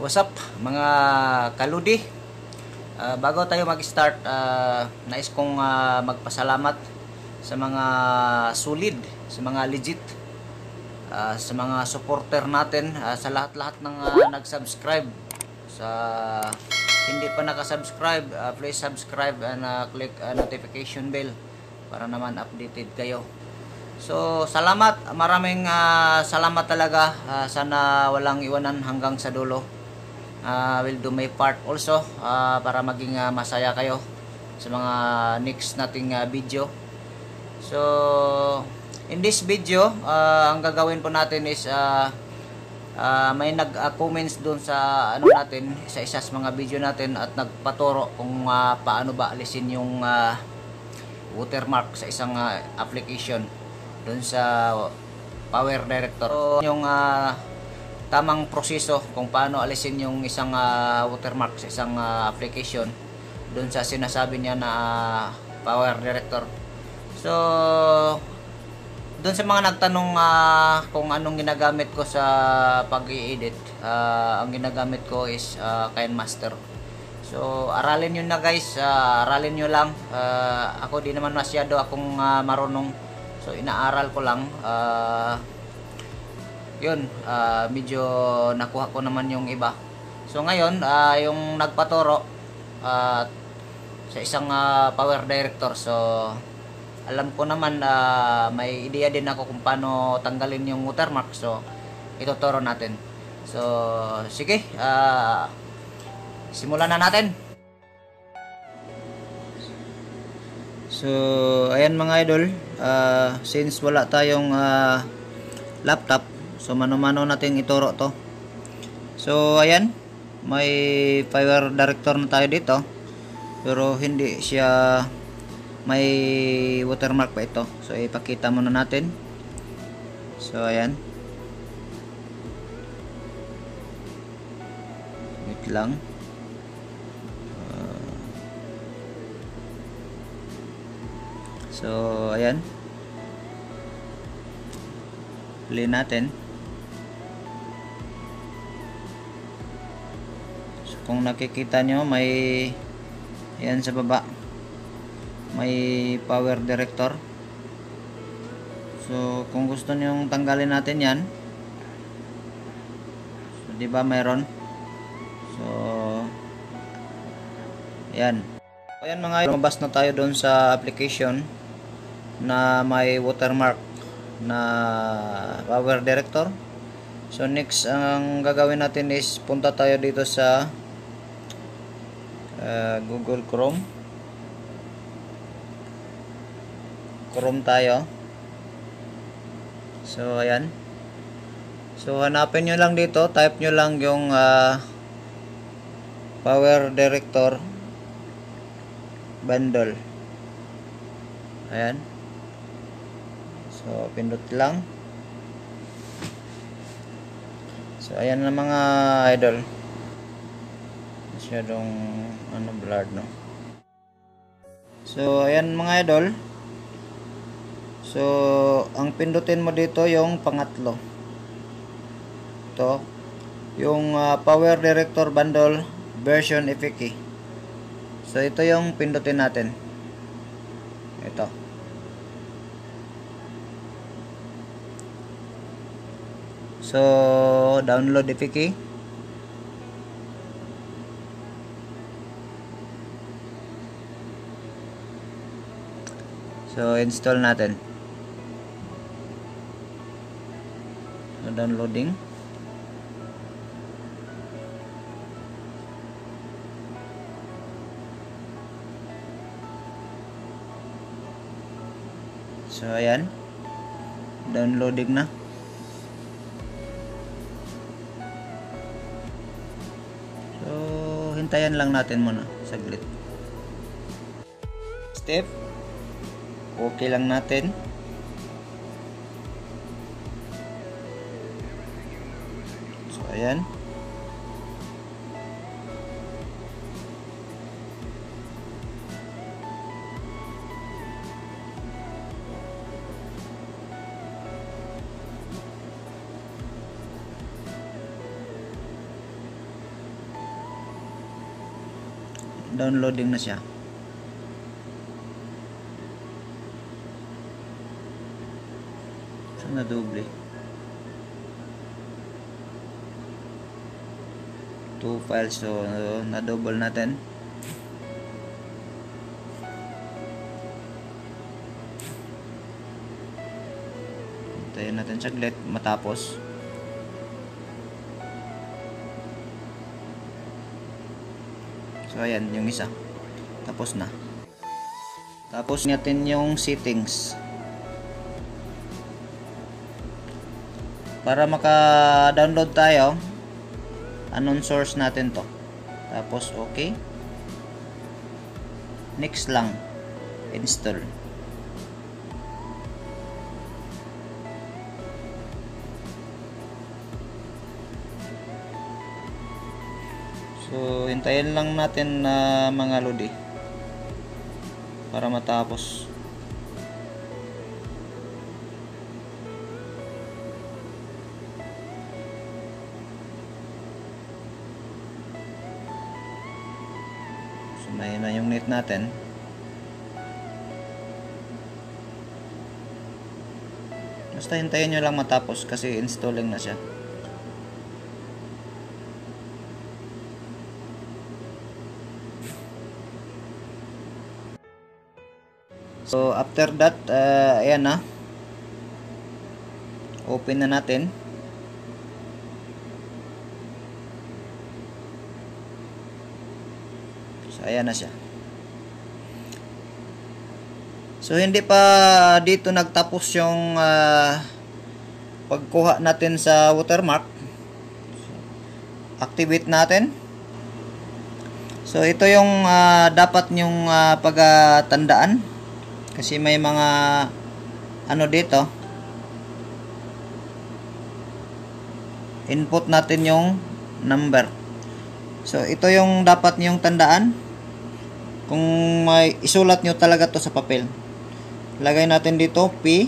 What's up mga kaludi? Bago tayo mag-start, nais kong magpasalamat sa mga solid, sa mga legit, sa mga supporter natin, sa lahat-lahat ng nag-subscribe. Sa hindi pa nakasubscribe, please subscribe and click notification bell para naman updated kayo. So, salamat, maraming salamat talaga. Sana walang iwanan hanggang sa dulo. Will do my part also para maging masaya kayo sa mga next nating video. So, in this video, ang gagawin po natin is may nag-comments doon sa ano natin, sa isa sa mga video natin at nagpaturo kung paano ba alisin yung watermark sa isang application doon sa Power Director. So, yung tamang proseso kung paano alisin yung isang watermark sa isang application doon sa sinasabi niya na Power Director. So, doon sa mga nagtanong kung anong ginagamit ko sa pag-i-edit, ang ginagamit ko is KineMaster. So, aralin nyo na guys, aralin nyo lang. Ako di naman masyado akong marunong. So, inaaral ko lang. Yun, medyo nakuha ko naman yung iba. So, ngayon, yung nagpaturo sa isang Power Director. So, alam ko naman may ideya din ako kung paano tanggalin yung watermark. So, ituturo natin. So, sige, simulan na natin. So, ayan mga idol, since wala tayong laptop, so mano-mano natin ituro to. So, ayan, may Power Director na tayo dito, pero hindi siya may watermark pa ito. So, ipakita muna natin. So, ayan. Wait lang. So, ayan. Play natin. So, kung nakikita nyo, may ayan sa baba. May Power Director. So, kung gusto nyo tanggalin natin yan. So, diba mayroon? So, ayan. Ayan mga, lumabas na tayo doon sa application na may watermark na Power Director. So next, ang gagawin natin is punta tayo dito sa Google Chrome tayo. So ayan. So hanapin nyo lang dito, type nyo lang yung Power Director bundle. Ayan. So, pindot lang. So, ayan na mga idol. Masyadong blurred, no? So, ayan mga idol. So, ang pindutin mo dito yung pangatlo. Ito. Yung Power Director Bundle version FAQ. So, ito yung pindutin natin. Ito. So, download FAQ. So, install natin. So, downloading. So, ayan. Downloading na. So, hintayan lang natin muna. Saglit. Step. Okay lang natin. So, ayan. downloading na siya. Saan na doble? 2 files, so na double natin. Hintayin natin saglit matapos. So ayan yung isa, tapos na. Tapos natin yung settings para maka-download tayo. Unknown source natin to, tapos okay, next lang, install. So hintayin lang natin na mga lodi para matapos. Sumayin na yung net natin. Basta hintayin nyo lang matapos kasi installing na siya. So after that, ayan na, open na natin. So ayan na siya. So hindi pa dito nagtapos yung pagkuha natin sa watermark. Activate natin. So ito yung dapat nyong pagtandaan. Kasi may mga ano dito, input natin yung number. So ito yung dapat nyong tandaan. Kung may isulat nyo talaga to sa papel, lagay natin dito P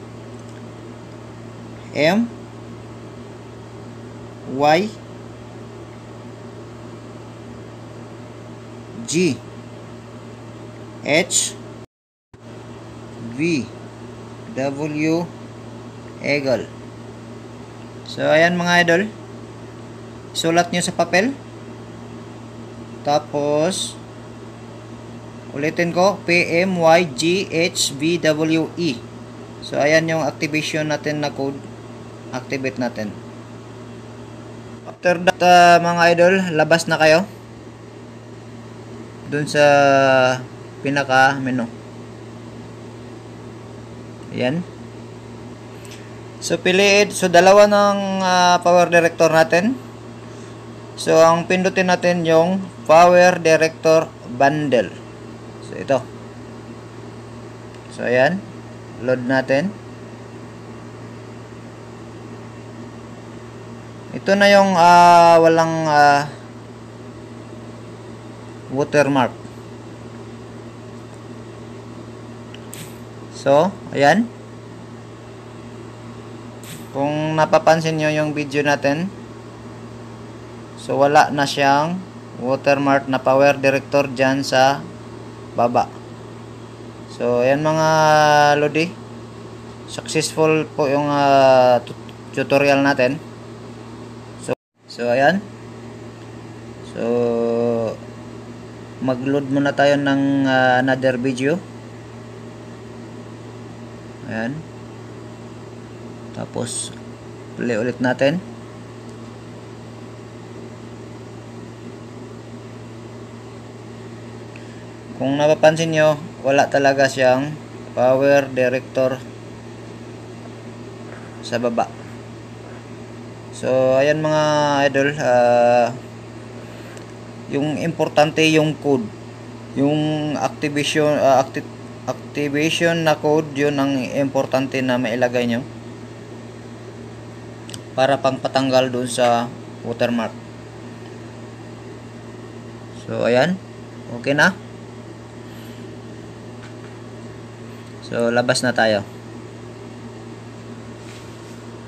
M Y G H V W Eagle. So ayan mga idol, sulat nyo sa papel, tapos ulitin ko P M Y G H V W E. So ayan yung activation natin na code, activate natin. After that mga idol, labas na kayo dun sa pinaka menu. Ayan. So piliin, so dalawa ng power director natin. So ang pindutin natin yung power director bundle. So ito. So ayan, load natin. Ito na yung walang watermark. So, ayan. Kung napapansin nyo yung video natin, so wala na siyang watermark na power director dyan sa baba. So, ayan mga lodi. Successful po yung tutorial natin. So, ayan. So, mag-load muna tayo ng another video. Ayan. Tapos play ulit natin. Kung napapansin nyo, wala talaga siyang power director sa baba. So ayan mga idol, yung importante yung code, yung activation na code, yun ang importante na mailagay nyo para pang patanggal dun sa watermark. So ayan, okay na. So labas na tayo.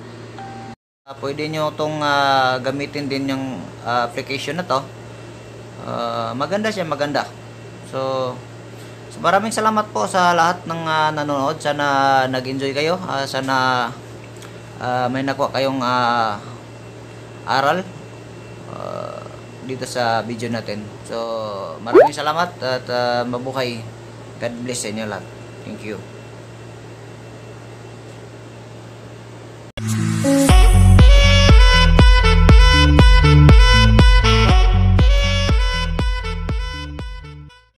Pwede nyo itong gamitin din yung application na to Maganda siya, maganda. So, maraming salamat po sa lahat ng nanonood. Sana nag-enjoy kayo. Sana may nakuha kayong aral dito sa video natin. So, maraming salamat at mabuhay. God bless sa inyo lahat. Thank you.